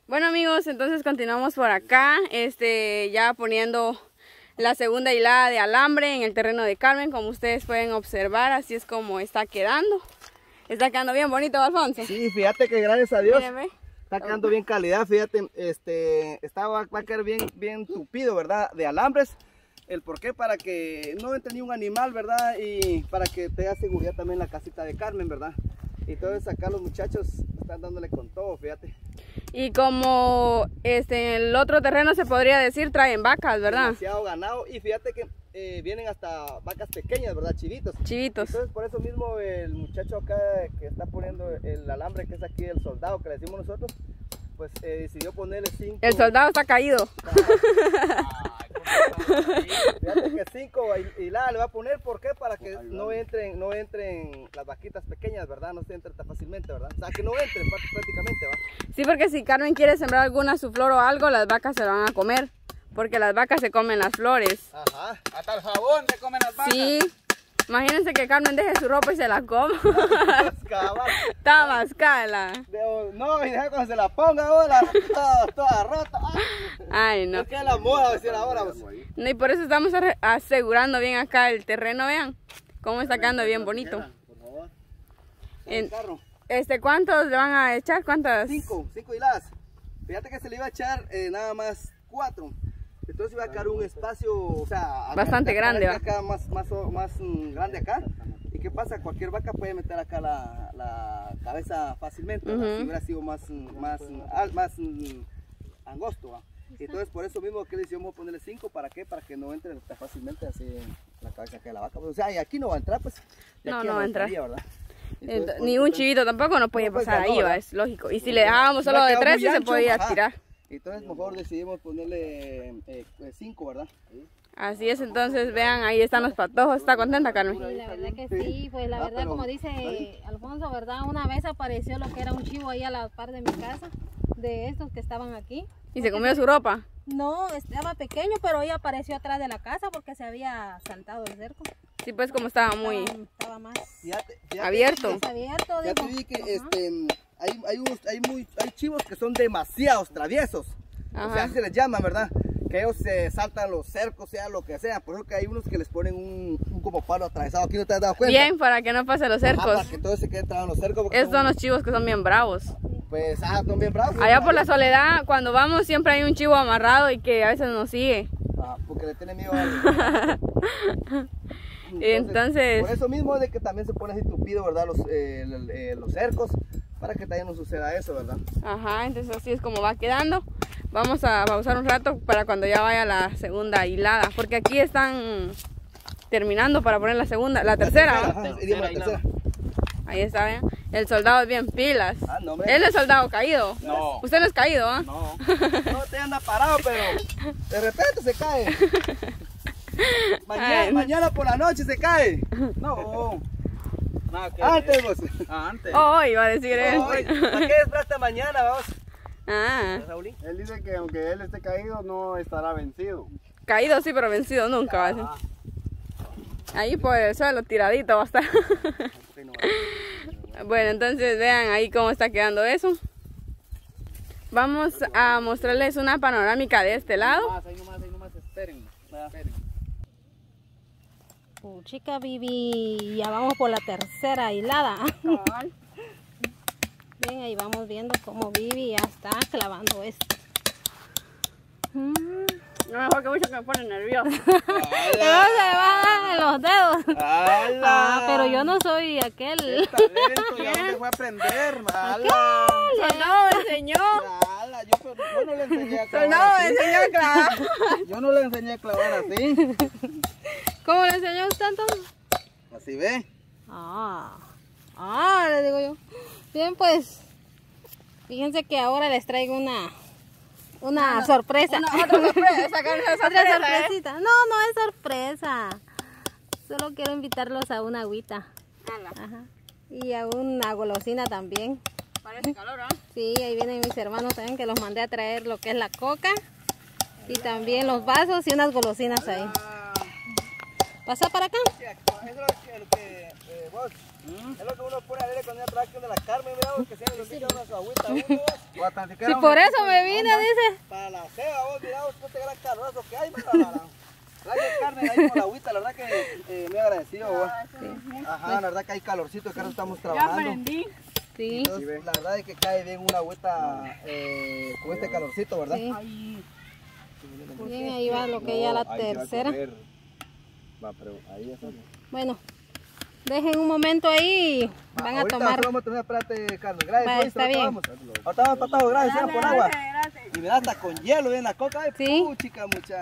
Bueno amigos, entonces continuamos por acá, ya poniendo la segunda hilada de alambre en el terreno de Carmen, como ustedes pueden observar, así es como está quedando. Está quedando bien bonito, Alfonso. Sí, fíjate que gracias a Dios Míreme. está quedando bien calidad, fíjate, va a quedar bien tupido, ¿verdad? De alambres. El por qué, para que no entre ni un animal, ¿verdad? Y para que tenga seguridad también la casita de Carmen, ¿verdad? Y entonces acá los muchachos están dándole con todo, fíjate. Y como en el otro terreno se podría decir, traen vacas, ¿verdad? Demasiado ganado, y fíjate que vienen hasta vacas pequeñas, ¿verdad? Chivitos. Chivitos. Entonces por eso mismo el muchacho acá que está poniendo el alambre, que es aquí el soldado que le decimos nosotros, pues decidió ponerle 5. El soldado está caído. Fíjate que 5 hiladas le va a poner, ¿por qué? Para que no entren las vaquitas pequeñas, ¿verdad? No se entren tan fácilmente, ¿verdad? O sea, que no entren prácticamente, ¿va? Sí, porque si Carmen quiere sembrar alguna su flor o algo, las vacas se lo van a comer. Porque las vacas se comen las flores. Ajá, hasta el jabón se comen las vacas. Sí, imagínense que Carmen deje su ropa y se la coma. Está mascada. No, y deja cuando se la ponga ahora, toda rota. Ay, no. Es que es la moda, decir ahora. Pues. No, y por eso estamos asegurando bien acá el terreno, vean. Cómo está quedando bien bonito. Por favor. ¿Cuántos le van a echar? ¿Cuántas? 5 hiladas. Fíjate que se le iba a echar nada más 4. Entonces iba a quedar un espacio, o sea, bastante grande, ¿va? Acá más grande acá. ¿Y qué pasa? Cualquier vaca puede meter acá la cabeza fácilmente, si hubiera sido más angosto, ¿va? Entonces por eso mismo que le hicimos ponerle 5, ¿para qué? Para que no entre tan fácilmente así en la cabeza acá de la vaca. O sea, y aquí no va a entrar, pues. No va a entrar. ¿Verdad? Entonces, ni un chivito tampoco no puede pasar ahí, ¿va? Es lógico. Y si le dejábamos solo de 3, se podía tirar. Entonces mejor decidimos ponerle 5, ¿verdad? Así es, entonces vean, ahí están los patojos. ¿Está contenta, Carmen? Sí, la verdad que sí, pues la verdad, como dice Alfonso, ¿verdad? Una vez apareció lo que era un chivo ahí a la par de mi casa, de estos que estaban aquí. ¿Y se comió su ropa? No, estaba pequeño, pero ahí apareció atrás de la casa porque se había saltado el cerco. Sí, pues como estaba muy... Estaba más abierto. Abierto, ya te vi que hay chivos que son demasiados traviesos. Ajá. O sea, así se les llama, ¿verdad? Que ellos se saltan los cercos, sea lo que sea. Por eso que hay unos que les ponen un como palo atravesado. Aquí no te has dado cuenta. Bien, para que no pase los cercos. Para que todos se queden trabajando los cercos. Esos son los chivos que son bien bravos. Pues, son bien bravos. Allá por la Soledad, cuando vamos, siempre hay un chivo amarrado y que a veces nos sigue. Porque le tiene miedo a Entonces, por eso mismo es de que también se pone así tupido, ¿verdad? Los cercos, para que también no suceda eso, ¿verdad? Ajá, entonces así es como va quedando. Vamos a pausar un rato para cuando ya vaya la segunda hilada, porque aquí están terminando para poner la tercera. Tercera. Ahí está, vean. El soldado es bien pilas. No, él es soldado caído. No. Usted no es caído, ¿ah? No. No te anda parado, pero de repente se cae. Mañana por la noche se cae. No. Antes vos. Antes. Hoy va a decir él. ¿Para qué esperaste mañana, vamos? Él dice que aunque él esté caído, no estará vencido. Caído sí, pero vencido nunca va a ser. Ahí por el suelo, tiradito va a estar. Bueno, entonces vean ahí cómo está quedando eso. Vamos a mostrarles una panorámica de este lado. Ahí nomás, esperen. Chica Vivi, ya vamos por la tercera hilada. Bien, ahí vamos viendo cómo Vivi ya está clavando esto. No mejor que mucho que me pone nervioso. No se van en los dedos. Pero yo no soy aquel. Yo no voy a aprender. Soldado me enseñó. Yo no le enseñé a clavar. Soldado me enseñó a clavar. Yo no le enseñé a clavar así. ¿Cómo le enseñó usted entonces? Así ve. Le digo yo. Bien, pues, fíjense que ahora les traigo una sorpresa. Otra sorpresa. Otra sorpresita. No es sorpresa. Solo quiero invitarlos a una agüita. Ajá. Y a una golosina también. Parece calor, ¿ah? Sí, ahí vienen mis hermanos también que los mandé a traer lo que es la coca. Y también los vasos y unas golosinas ahí. ¿Pasa para acá? es lo que vos, es lo que uno pone a leer cuando ya trae de la Carmen, mira vos, que siempre le invita una su agüita a uno. Si por eso me vine, dice. Para la ceba, vos, mira vos, te gran caloroso que hay, gracias Carmen, ahí con la agüita, la verdad que muy agradecido vos. Ajá, la verdad que hay calorcito, que ahora estamos trabajando. Ya aprendí. Sí. Entonces, la verdad es que cae bien una agüita con este calorcito, ¿verdad? Sí. Bien, ahí va lo que ya la tercera. Va, pero ahí ya sale. Bueno, dejen un momento ahí y van a tomar. Vamos a tomar, espérate, Carmen. Gracias. Va, está bien. Ahorita vamos patados, gracias por agua. Y me da hasta con hielo en la coca. Sí. Chica, mucha.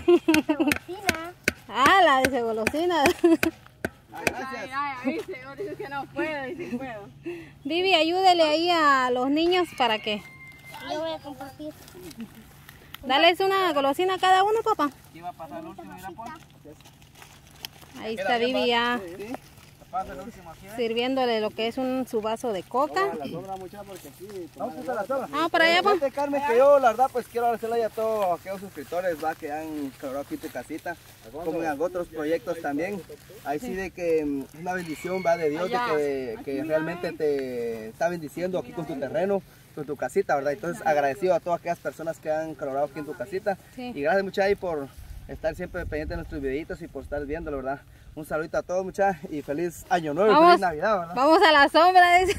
Ah, la de golosina. Gracias. Ay, dice que no puedo y sí puedo. Vivi, ayúdele ahí a los niños para que. Yo voy a compartir. Dales una golosina a cada uno, papá. ¿Qué va a pasar el último? Mira, pues. Ahí está Vivi ya Sí. Pasa el último aquí. sirviéndole lo que es su vaso de coca. La sobra mucha porque aquí... Vamos a usar la sola. Ah, para allá, pues. Fíjate, Carmen, que yo, la verdad, pues quiero agradecerle a todos aquellos suscriptores, va, que han colaborado aquí en tu casita, como en otros proyectos también. Ahí sí de que es una bendición, va, de Dios, de que realmente te está bendiciendo aquí con tu terreno, con tu casita, ¿verdad? Entonces, agradecido a todas aquellas personas que han colaborado aquí en tu casita. Sí. Y gracias muchachos ahí por estar siempre pendientes de nuestros videitos y por estar viéndolo, ¿verdad? Un saludito a todos muchachos y feliz año nuevo, Vamos, feliz Navidad, ¿verdad? vamos a la sombra, dice.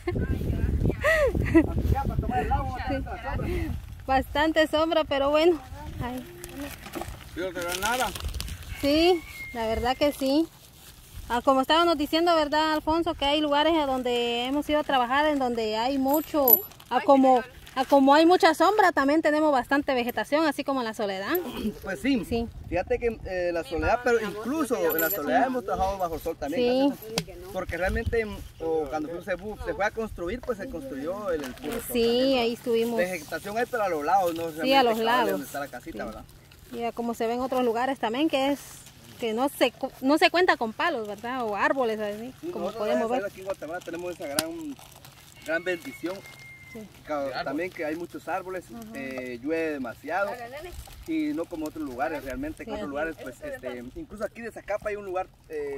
Ya, para tomar el agua, Bastante sombra, pero bueno. Ay. Yo te veo nada. Sí, la verdad que sí. Ah, como estábamos diciendo, ¿verdad, Alfonso? Que hay lugares a donde hemos ido a trabajar en donde hay mucho, como hay mucha sombra, también tenemos bastante vegetación, así como en la Soledad. Pues sí, Sí. fíjate que la soledad, pero incluso en la soledad hemos trabajado bajo el sol también. Sí. Porque realmente cuando se fue a construir, pues se construyó el puro sol. Sí, ahí estuvimos. Vegetación hay, pero a los lados, ¿no? Sí, a los Realmente cabal lados. donde está la casita, Sí. ¿verdad? Y como se ve en otros lugares también, que no se cuenta con palos, ¿verdad? O árboles, así, Sí, como nosotros, podemos ver. aquí en Guatemala tenemos esa gran bendición. Sí. También que hay muchos árboles, llueve demasiado y no como otros lugares realmente. En otros lugares, pues, incluso aquí de Zacapa hay un lugar,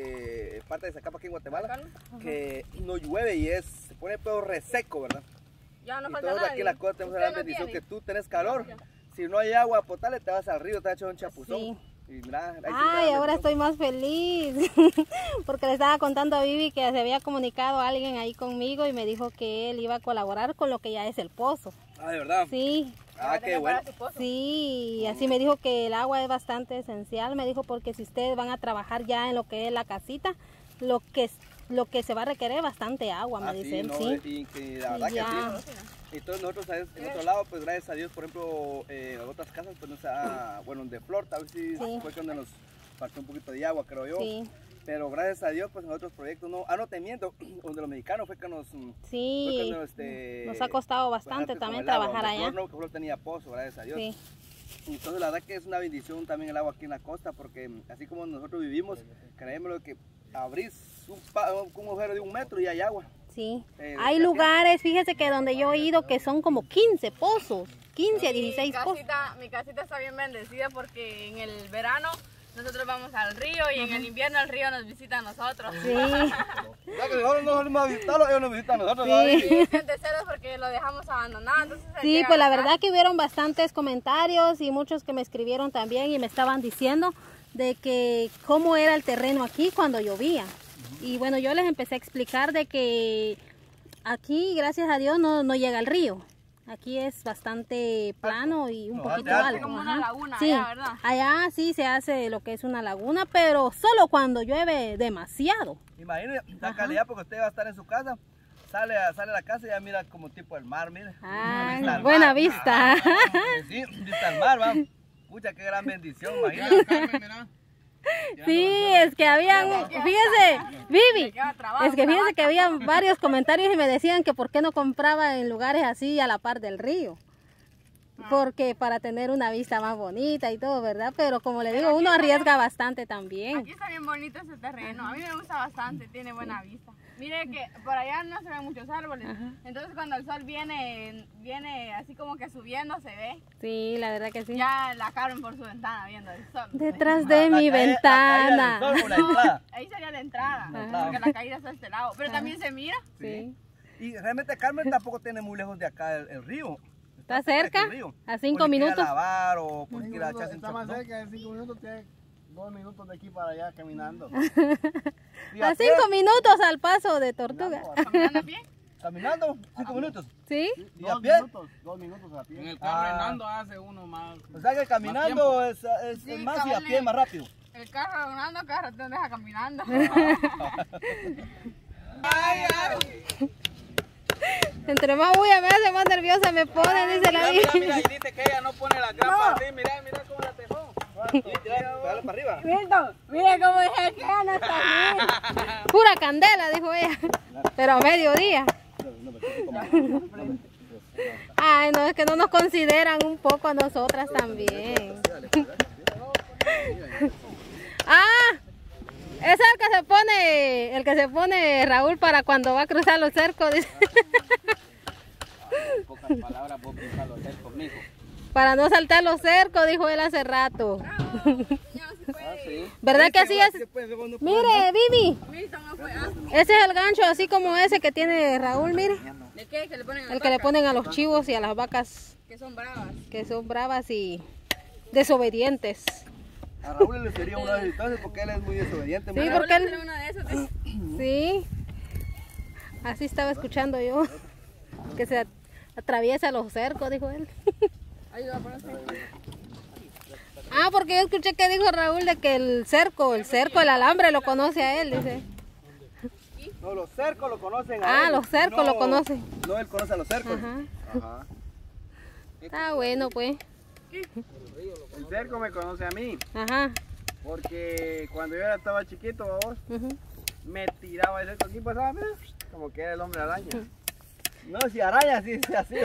parte de Zacapa aquí en Guatemala, que no llueve y se pone todo reseco, ¿verdad? Ya no Y falta todos nada. aquí en la costa tenemos la gran bendición que tú tenés calor. Si no hay agua potable, te vas al río, te vas a echar un chapuzón. Sí. Y mira, ahí sí te Ay, da ahora bendición. estoy más feliz porque le estaba contando a Vivi que se había comunicado alguien ahí conmigo y me dijo que él iba a colaborar con lo que ya es el pozo. Ah, de verdad. Sí, Ah, qué bueno. sí, y así me dijo que el agua es bastante esencial, me dijo porque si ustedes van a trabajar ya en lo que es la casita, lo que se va a requerir es bastante agua, me dice él, no, sí. y que la verdad Y que ya. sí. Entonces nosotros en otro lado, pues gracias a Dios, por ejemplo, en otras casas, pues no se bueno, de flor, tal vez sí fue cuando nos faltó un poquito de agua, creo yo. Sí. Pero gracias a Dios, pues en otros proyectos no te miento, donde los mexicanos fue que nos... Sí, nos ha costado bastante también trabajar allá. No, que Flor tenía pozo, gracias a Dios. Sí. Entonces la verdad que es una bendición también el agua aquí en la costa, porque así como nosotros vivimos, créemelo que abrís un agujero de 1 metro y hay agua. Sí, ¿de hay qué lugares, fíjese que donde yo he ido que son como 15 pozos, 15 a 16 pozos. Mi casita está bien bendecida porque en el verano nosotros vamos al río y en el invierno el río nos visita a nosotros. Sí, Ya que nosotros no salimos a visitarlo, ellos nos visitan a nosotros. Sí. ¿verdad? Y es de ceros porque lo dejamos abandonado. Entonces él sí, llega pues la acá. verdad que hubieron bastantes comentarios y muchos que me escribieron también y me estaban diciendo de que cómo era el terreno aquí cuando llovía. Y bueno, yo les empecé a explicar de que aquí, gracias a Dios, no llega el río. Aquí es bastante plano y un poquito alto. Como una ajá. laguna Sí, allá, ¿verdad? allá sí se hace lo que es una laguna, pero solo cuando llueve demasiado. Imagínese la calidad porque usted va a estar en su casa, sale a la casa y ya mira como tipo el mar, mire. Ah, Vista al buena mar. vista. Sí, vista al mar, va. Pucha, qué gran bendición, imagínate. Sí, es que habían, fíjese, Vivi, es que fíjese que había varios comentarios y me decían que por qué no compraba en lugares así a la par del río. Porque para tener una vista más bonita y todo, ¿verdad? Pero como le digo, uno arriesga bastante también. Aquí está bien bonito ese terreno. A mí me gusta bastante, tiene buena vista. Mire que por allá no se ven muchos árboles. Entonces cuando el sol viene así como que subiendo, se ve. Sí, la verdad que sí. Ya la Carmen por su ventana viendo el sol. Detrás de mi ventana. Ahí sería la entrada, porque la caída está a este lado. Pero también se mira. Sí. Y realmente Carmen tampoco tiene muy lejos de acá el río. ¿Está cerca? El río. A 5 Por si quiere minutos. lavar o por si quiere echarse un Está más chapuzón. cerca de 5 minutos, tiene 2 minutos de aquí para allá caminando. Y A pie, 5 minutos al paso de Tortuga. Caminando a pie. Caminando, 5 minutos. ¿Sí? ¿Y a pie? 2 minutos a pie. En el carro renando hace uno más. O sea que caminando es Sí, más y a cabal, pie más rápido. El carro andando, cada rato te deja caminando. Entre más bulla me hace, más nerviosa me pone, dice la Mira, Vivi. mira, y dice que ella no pone las grampas así. Mira, mira cómo la dejó. Dale para arriba. Milton, mira cómo es que ya no está aquí. Pura candela, dijo ella. Pero a mediodía. Ay, no, es que no nos consideran un poco a nosotras también. Ah, es el que se pone Raúl para cuando va a cruzar los cercos, dice. En pocas palabras, vos cruzas los cercos, mijo. Para no saltar los cercos, dijo él hace rato. Sí. ¿Verdad que así es? Mire. Mire, Vivi, Milton no fue. Ah, ese es el gancho así como ese que tiene Raúl, mire. ¿de qué? Que le ponen a las El que le vacas, ponen a los chivos y a las vacas que son bravas. que son bravas y desobedientes. A Raúl le sería una vez entonces porque él es muy desobediente. Sí, muy- porque él- Era una de esas. ¿Sí? Sí, así estaba escuchando yo, que se atraviesa los cercos, dijo él. Ayuda a ponerse. Ah, porque yo escuché que dijo Raúl de que el cerco, el alambre lo conoce a él, dice. No, los cercos lo conocen a Ah, él. los cercos lo conocen. No, él conoce a los cercos. Ajá. Ajá. Está bueno, pues. El cerco me conoce a mí, Ajá. porque cuando yo estaba chiquito, vos, Ujú. me tiraba el cerco aquí, pasaba, mira, como que era el hombre araña. No, si araña, sí, sí, así.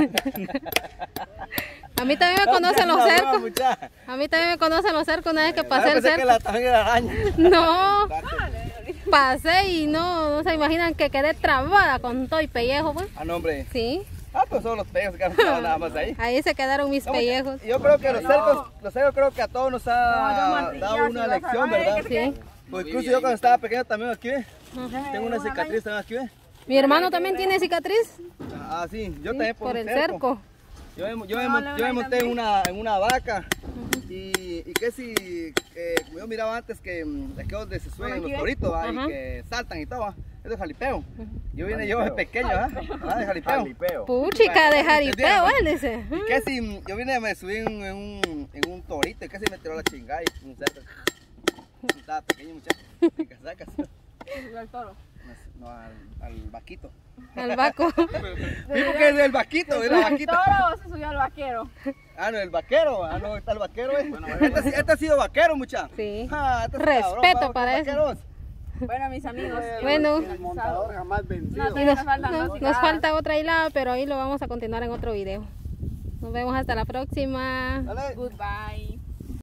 A mí también me conocen los cercos. Muchacha. A mí también me conocen los cercos una vez que Ah, pasé el pensé que cerco. la también era araña. No, pasé y no se imaginan que quedé trabada con todo y pellejo, pues. Ah, no, hombre. Sí, Ah, pues son los pellejos que han quedado nada más ahí. ahí se quedaron mis No, pellejos. Yo creo que los cercos creo que a todos nos ha dado una lección, ¿verdad? Sí. Pues incluso yo cuando estaba pequeño también aquí, ¿ve? Tengo una cicatriz también aquí, ¿ve? Mi hermano también tiene cicatriz Ah, sí, yo sí, también por un el cerco. Yo me monté en una vaca y que si, como yo miraba antes que aquellos de se suben los toritos ¿va? Y Ajá. que saltan y todo, ¿va? Es de jalipeo. Yo vine yo de pequeño, ¿va? Ah, de jalipeo. Jalipeo. Puchica de jaripeo, Bueno, él dice. Y que si yo vine me subí en un torito y casi me tiró la chingada y un cerco. Estaba pequeño muchacho, en casacas. Subió al toro. No, al vaquito. Al vaco. Digo que es el vaquito, es la ¿El vaquita. toro o se subió al vaquero? Ah, no, el vaquero. Ah, no, está el vaquero, este ha sido vaquero, mucha. Sí. Ah, este es Respeto cabrón, para los eso. vaqueros. Bueno, mis amigos. Bueno. El montador jamás vencido. No, Y todavía nos faltan dos nos cigarras. falta otra hilada, pero ahí lo vamos a continuar en otro video. Nos vemos hasta la próxima. Dale. Goodbye.